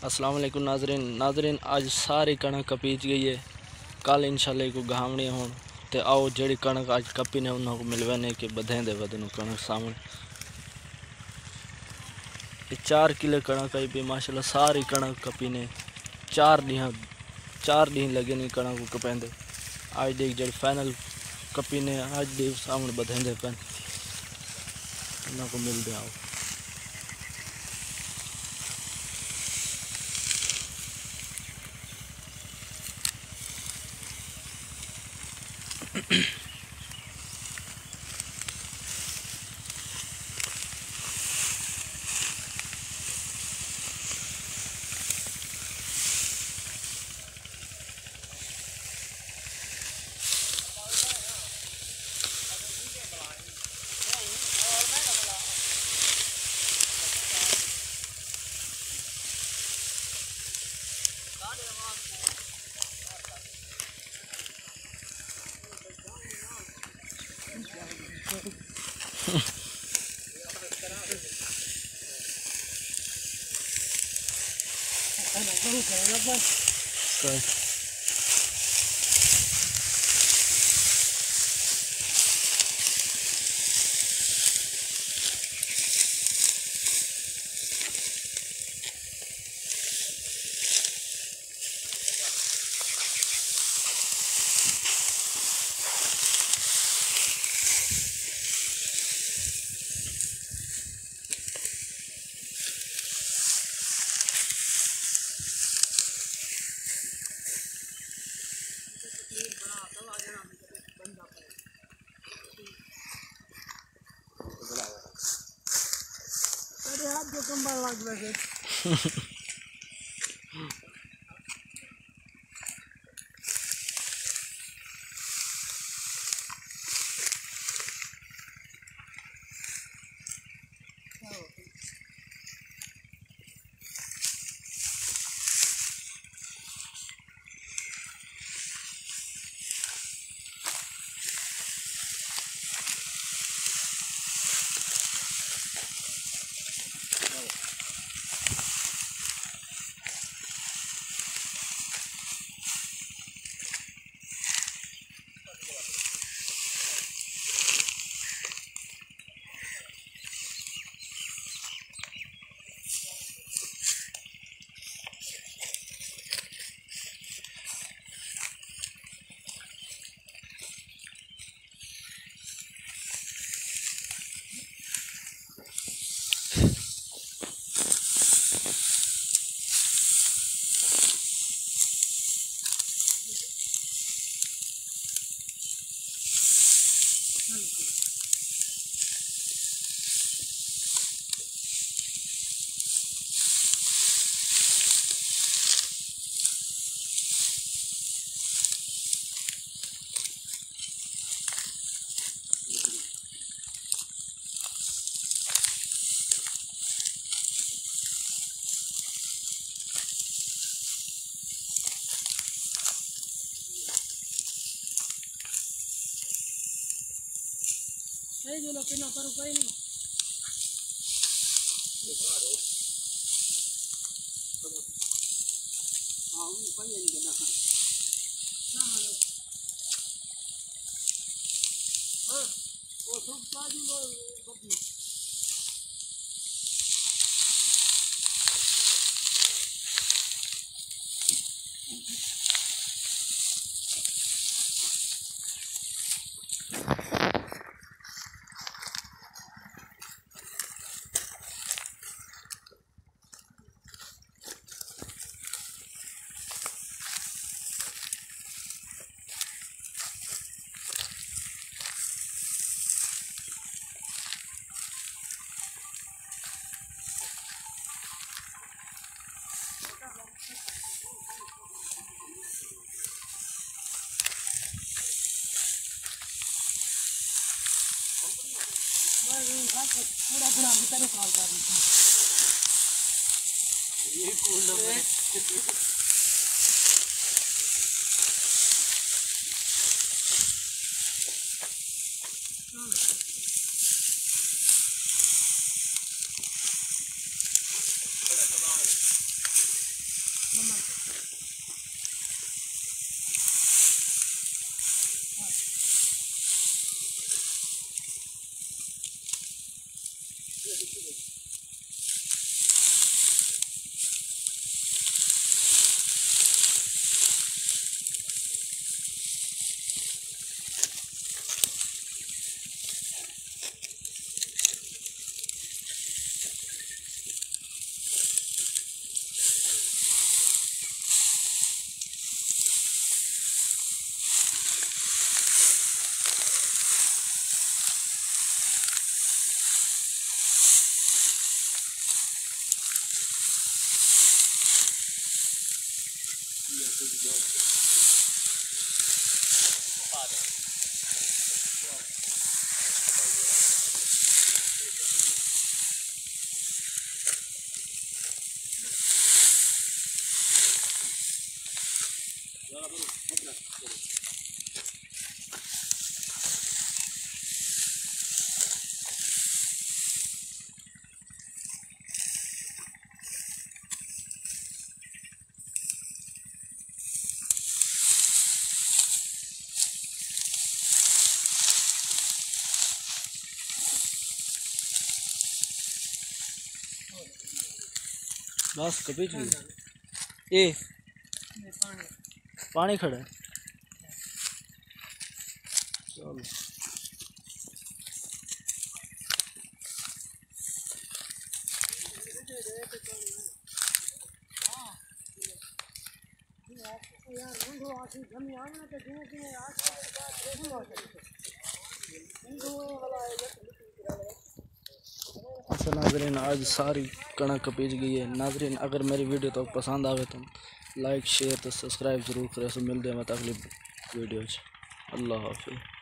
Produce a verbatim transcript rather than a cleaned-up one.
अस्सलाम वालेकुम नाजरीन नाजरीन आज सारी कणक कपीच गई है। कल इंशाल्लाह को गहावनी हो तो आओ जड़ी कणक आज कपी ने उन्होंने मिलवाने के बधाई दे बदन कणक सामने चार किलो कणक आई भी माशाल्लाह सारी कणक कपी ने चार डी चार डी लगे नहीं कणक को कपेंदे। आज देख जड़ी फाइनल कपी ने आज देख सामने बधाई दे पेन उन्होंने मिल दे आओ। जो कंबल लग रहे Hey, yo lo que no paro para ahí. Ah, un paño ni nada. Nada. Ah, o son paños lo lo पूरा बना के तेरे कॉल कर दी ये कौन नंबर है बस कभी ये पानी खड़ा है। चलो अच्छा नाजरीन, आज सारी कणक पीज गई है। नाजरीन अगर मेरी वीडियो तो पसंद आवे तो लाइक शेयर तो सब्सक्राइब जरूर करें। मिलते हैं अगली वीडियो। अल्लाह हाफिज़।